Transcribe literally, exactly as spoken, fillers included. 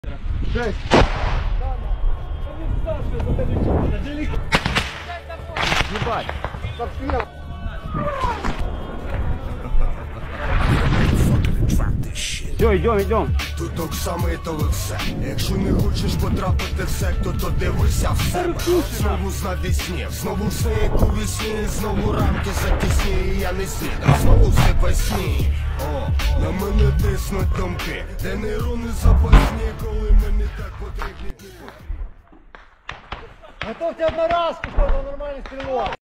Жесть. Ебать. Подстрел. Все, идем, идем. Тут так саме то ви все. Якщо не хочеш потрапити в секту, то дивися в себе. Знову знавісні, знову все як у вісні, знову рамки затісні, і я не слідом, знову все по сні. О, на мене тиснуть думки, де нейрони запасні, коли мені так потрібні. Готовьте одноразку, чтобы нормально стрелок.